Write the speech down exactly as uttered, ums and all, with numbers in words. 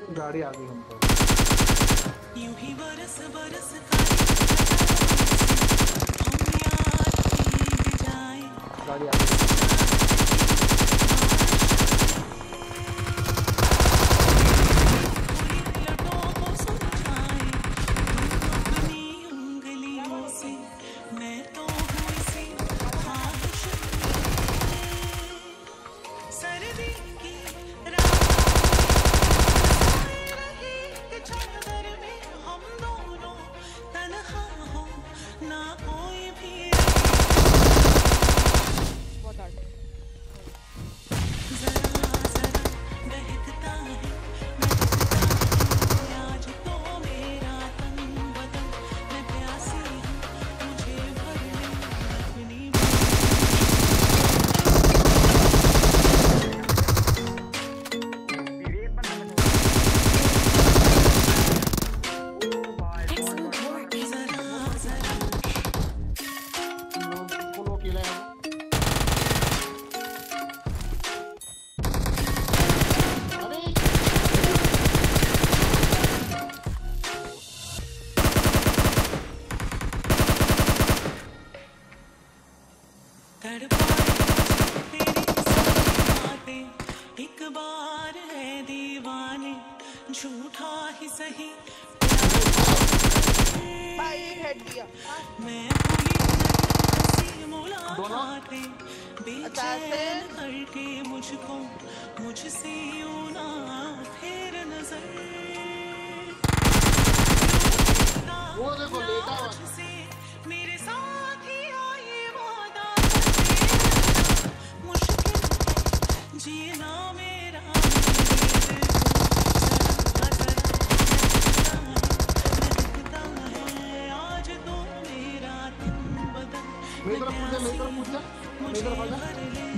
गाड़ी आ गई हमको। यूं ही बरस बरस गाड़ी आ गई। एक बार है दीवाने झूठा ही सही मैं भूली मुलाकातें बेचैन करके मुझको मुझसे यूं ना फेर नजर मुझसे मेरे साथ ही आए वादा मुश्किल जीना मेरा आज तो मेरा तन बदन मेरी तरफ पूछ जा, मेरी तरफ पूछ जा, मेरी तरफ आ जा।